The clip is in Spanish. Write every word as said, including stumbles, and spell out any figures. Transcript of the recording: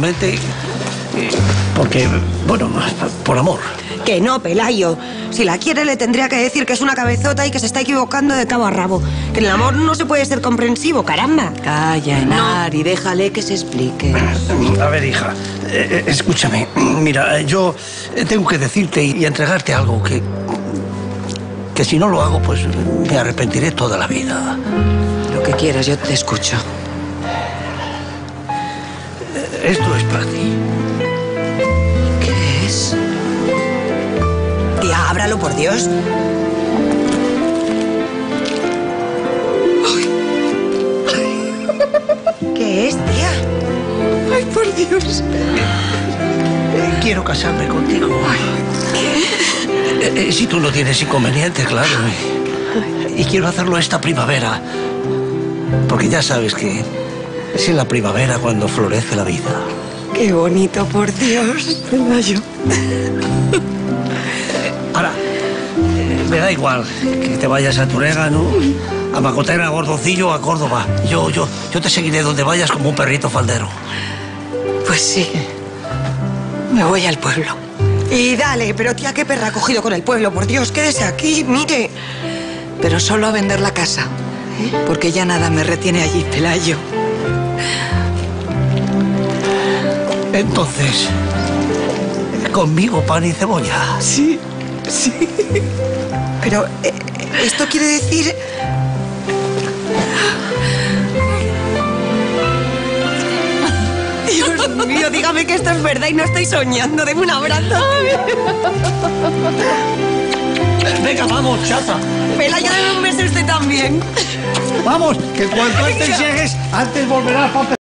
simplemente eh, porque, bueno, por amor. Que no, Pelayo. Si la quiere, le tendría que decir que es una cabezota y que se está equivocando de cabo a rabo. Que en el amor no se puede ser comprensivo, caramba. Calla, Enar, no. Y déjale que se explique. A ver, hija, eh, escúchame. Mira, yo tengo que decirte y entregarte algo que... que si no lo hago, pues me arrepentiré toda la vida. Lo que quieras, yo te escucho. Esto es para ti. ¿Qué es? Tía, ábralo, por Dios. Ay. ¿Qué es, tía? Ay, por Dios. Eh, quiero casarme contigo. ¿Qué? Eh, si tú no tienes inconveniente, claro. Y quiero hacerlo esta primavera. Porque ya sabes que es en la primavera cuando florece la vida. Qué bonito, por Dios. Pelayo. Ahora, eh, me da igual que te vayas a Turégano, a Macotera, a Gordocillo, a Córdoba. Yo, yo, yo te seguiré donde vayas como un perrito faldero. Pues sí. Me voy al pueblo. Y dale, pero tía, qué perra ha cogido con el pueblo, por Dios, quédese aquí, mire. Pero solo a vender la casa, ¿eh? Porque ya nada me retiene allí, Pelayo. Entonces, ¿conmigo pan y cebolla? Sí, sí. Pero, eh, ¿esto quiere decir...? Dios mío, dígame que esto es verdad y no estoy soñando. Deme un abrazo. Venga, vamos, chata. Pelayo, deme un beso usted también. Vamos, que cuanto antes llegues, antes volverás a